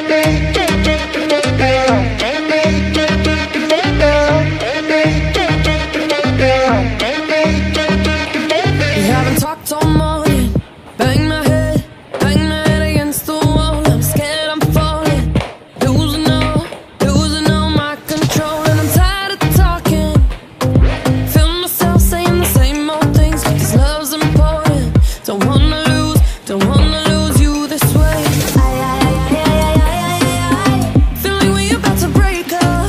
haven't talked all morning. Bang my head against the wall. I'm scared I'm falling, losing all my control. And I'm tired of talking, feel myself saying the same old things. Cause love's important, don't wanna lose you this way. Feel like we about to break up.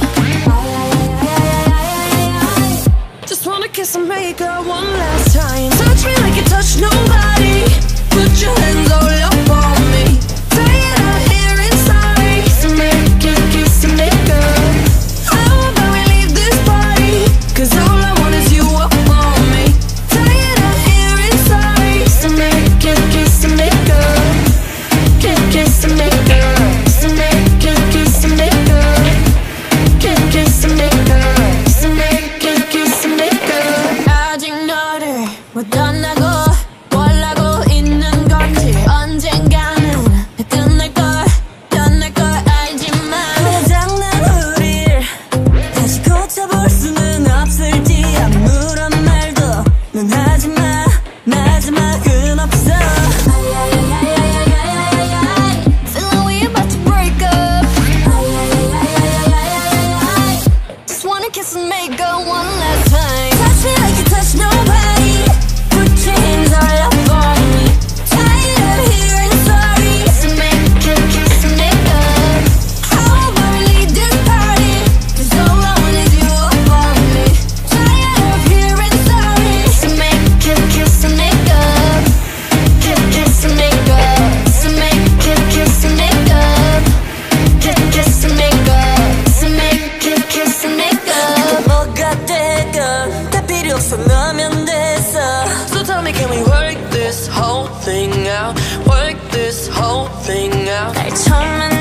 Just wanna kiss and make up one last time. Touch me like you touch nobody. Put your hands all up on me. Tired of hearing sorry. So make it kiss and make up. How about we leave this party? Cause all I want is you up on me. Tired of hearing sorry. So make it kiss and make up. Kiss and make up. So make it kiss and make up. Kiss and make up. So make it kiss and make up. 아직 너를 못 떠나고 원하고 있는 건지 언젠가는 끝날 걸 알지만 고장난 우릴 다시 고쳐볼 수는 없을지 아무런 말도 넌 하지마 마지막은 없어. Feel like we about to break up. Just wanna kiss and make up one last time. Touch me like you touch nobody. Put your hands all up on me. Tired of hearing sorry. So make it kiss and make up. How about we leave this party? Cause all I want is you up on me. Tired of hearing sorry. So make it kiss and make up. Kiss and make up. So make it kiss and make up. Kiss and make up. So make it kiss and make up. 뭐가 되건 다 필요 없어 너면 됐어. So tell me, can we work this whole thing out? Work this whole thing out. 날 처음